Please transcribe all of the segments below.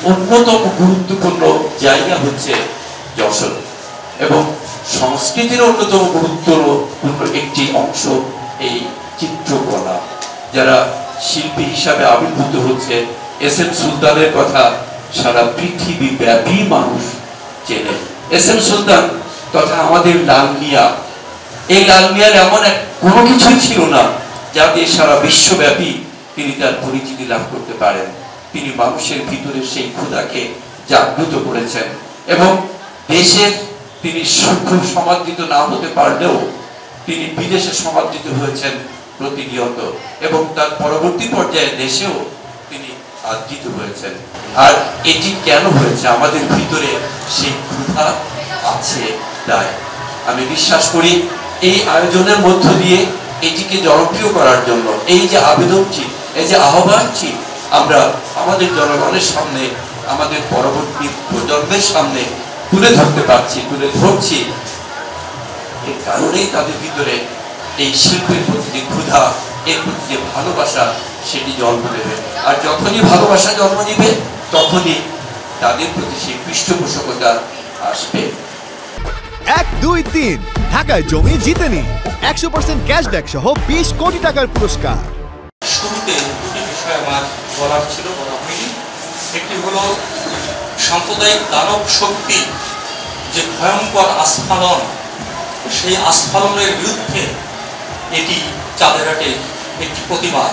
অন্যতম গুরুত্বপূর্ণ জায়গা হচ্ছে যশোর, এবং সংস্কৃতির অন্যতম গুরুত্বপূর্ণ একটি অংশ এই চিত্রকলা। যারা শিল্পী হিসাবে আবির্ভূত হচ্ছে, এস এম সুলতানের কথা সারা পৃথিবী ব্যাপী মানুষ চেনে। এস এম সুলতান তথা আমাদের লাল মিয়া, এই লাল মিয়ার এমন এক কোনো কিছুই ছিল না যা দিয়ে সারা বিশ্বব্যাপী তিনি তার পরিচিতি লাভ করতে পারেন। তিনি মানুষের ভিতরে সেই ক্ষুধাকে জাগ্রত করেছেন, এবং দেশের তিনি খুব সমাদৃত না হতে পারলেও তিনি বিদেশে সমাদৃত হয়েছেন প্রতিনিয়ত, এবং তার পরবর্তী পর্যায়ে দেশেও তিনি আদৃত হয়েছেন। আর এটি কেন হয়েছে? আমাদের ভিতরে সেই ক্ষুধা আছে তাই। আমি বিশ্বাস করি এই আয়োজনের মধ্য দিয়ে এটিকে জনপ্রিয় করার জন্য এই যে আবেদনটি, এই যে আহ্বানটি আমরা আমাদের জনগণের সামনে, আমাদের পরবর্তী প্রজন্মের সামনে তুলে ধরতে পারছি, তুলে ধরছি, এর কারণেই তাদের ভিতরে এই শিল্পের প্রতি যে ক্ষুধা, এর প্রতি যে ভালোবাসা, সেটি জন্ম দেবে। আর যখনই ভালোবাসা জন্ম নিবে তখনই তাদের প্রতি সেই পৃষ্ঠপোষকতা আসবে। 1, 2, 3 ঢাকায় জমি জিতে নিন 100% ক্যাশব্যাক সহ 20 কোটি টাকার পুরস্কার। শুরুতে দুটি বিষয় আমার বলার ছিল, বলা হয়নি। একটি হলো সাম্প্রদায়িক দানব শক্তি যে ভয়ঙ্কর আস্ফালন, সেই আস্ফালনের বিরুদ্ধে এটি চাঁদেরহাটের একটি প্রতিবাদ।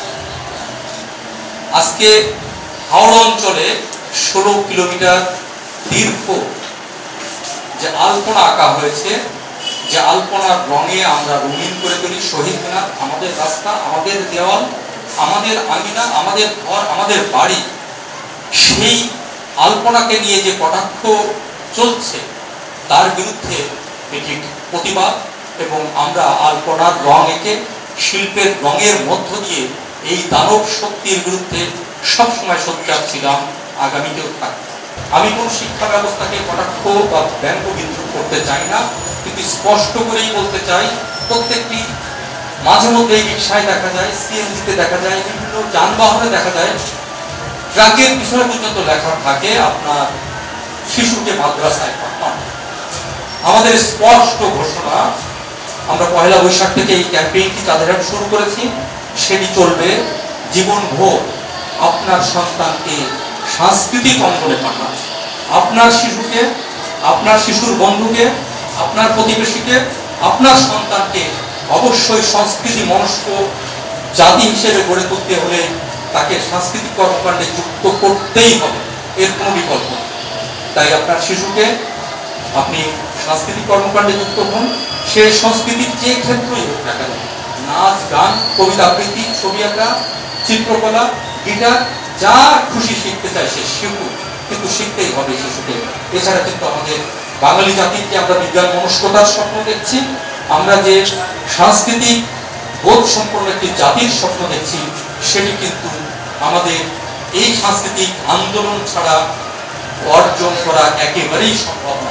আজকে হাওড়া অঞ্চলে 16 কিলোমিটার দীর্ঘ যে আলপনা আঁকা হয়েছে, যে আলপনার রঙে আমরা রঙিন করে তুলি শহীদ মিনার, আমাদের রাস্তা, আমাদের দেওয়াল, আমাদের আঙিনা, আমাদের ঘর, আমাদের বাড়ি, সেই আলপনাকে নিয়ে যে কটাক্ষ চলছে তার বিরুদ্ধে এটি প্রতিবাদ। এবং আমরা আলপনার রং এঁকে শিল্পের রঙের মধ্য দিয়ে এই দানব শক্তির বিরুদ্ধে সবসময় সোচ্চার ছিলাম, আগামীতেও থাকবে। আমি কোন শিক্ষা ব্যবস্থাকে কটাক্ষ বা ব্যঙ্গ বিদ্রুপ করতে চাই না, কিন্তু স্পষ্ট করেই বলতে চাই, প্রত্যেকটি মাঝে মধ্যে রিক্সায় দেখা যায়, সিএনজিতে দেখা যায়, বিভিন্ন যানবাহনে দেখা যায়, ট্রাকের পিছনে পর্যন্ত লেখা থাকে আপনার শিশুকে মাদ্রাসায় পাঠানো। আমাদের স্পষ্ট ঘোষণা, আমরা পয়লা বৈশাখ থেকে এই ক্যাম্পেইনটি চাঁদেরহাট শুরু করেছি, সেটি চলবে জীবনভর। আপনার সন্তানকে সাংস্কৃতিক অঙ্গনে পাঠান, আপনার শিশুকে, আপনার শিশুর বন্ধুকে, আপনার প্রতিবেশীকে, আপনার সন্তানকে অবশ্যই সংস্কৃতি মনস্ক জাতি হিসেবে গড়ে তুলতে হলে তাকে সাংস্কৃতিক কর্মকাণ্ডে যুক্ত করতেই হবে, এর কোনো বিকল্প নেই। তাই আপনার শিশুকে আপনি সাংস্কৃতিক কর্মকাণ্ডে যুক্ত হন, সে সংস্কৃতির যে ক্ষেত্রেই হোক না কেন, নাচ, গান, কবিতা আবৃত্তি, ছবি আঁকা, চিত্রকলা, গিটার, যা খুশি শিখতে চায় সে শিখুক, কিন্তু শিখতেই হবে শিশুকে। এছাড়া কিন্তু আমাদের বাঙালি জাতির যে আমরা বিজ্ঞান মনস্কতার স্বপ্ন দেখছি, আমরা যে সাংস্কৃতিক বোধ সম্পন্ন একটি জাতির স্বপ্ন দেখছি, সেটি কিন্তু আমাদের এই সাংস্কৃতিক আন্দোলন ছাড়া অর্জন করা একেবারেই সম্ভব না।